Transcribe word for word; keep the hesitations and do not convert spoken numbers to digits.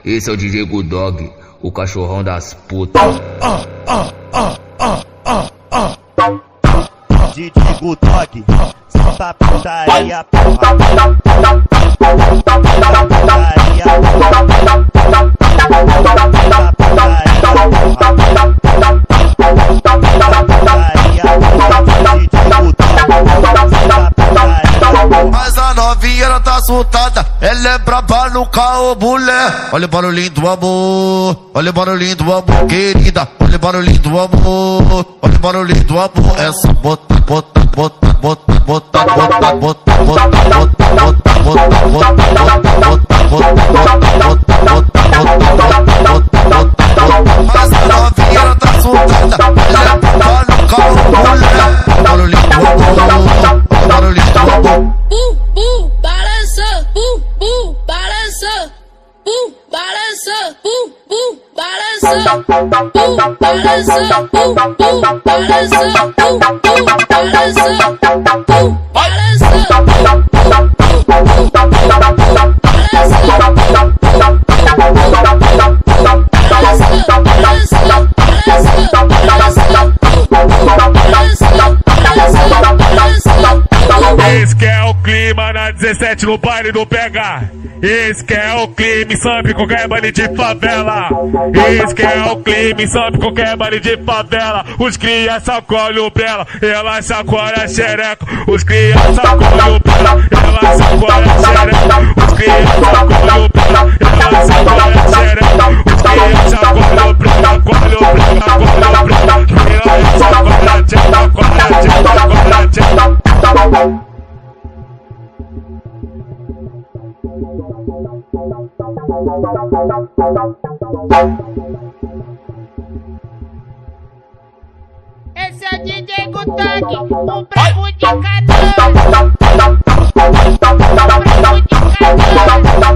Esse é o D J Gudog, o cachorrão das putas. D J Gudog, solta a putaria, porra. Putaria, Mas a novinha ela tá assustada, ela é braba no caô, mulher. Olha o barulhinho do amor, olha o barulhinho do amor, querida. Olha o barulhinho do amor, olha o barulhinho do amor. Essa bota, bota, bota, bota, bota, bota, bota, bota, bota, bota, bota, bota, mas a novinha ela tá assustada, ela é braba no caô, mulher. Barulhinho do amor, barulhinho do amor. Bum, bum, balança, bum, bum, balança, bum, balança, bum, bum, balança, bum, balança, bum, bum, balança, bum, bum, balança, bum, balança, Esse que é o clima na dezessete no baile do Pega. Esse que é o clima em Samp, qualquer baile de favela. Esse que é o clima em Samp, qualquer baile de favela. Os cria sacolhe o brela, ela chacoalha a xereca. Os cria sacolhe o brela, ela chacoalha a xereca. Os cria sacolhe o brela, ela chacoalha a xereca. Os cria sacolhe o brela, colhe o brela, colhe o brela. Ela chacoalha a xereca, chacoalha a xereca, chacoalha a xereca. Esse é o D J Gudog, o brabo de Canoa. O brabo de Canoa.